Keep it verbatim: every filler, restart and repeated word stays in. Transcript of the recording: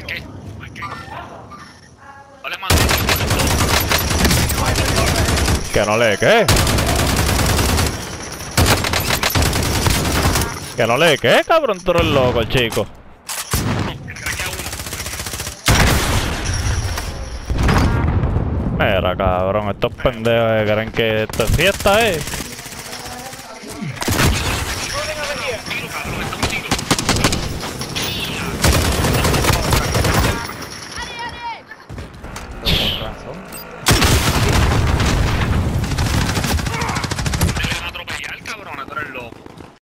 qué? ¿Por qué? No le mandé. ¿Que no lee qué? ¿Que no lee qué, cabrón? Tú eres loco, chico. Mira, cabrón, estos pendejos que creen que esto es fiesta, eh.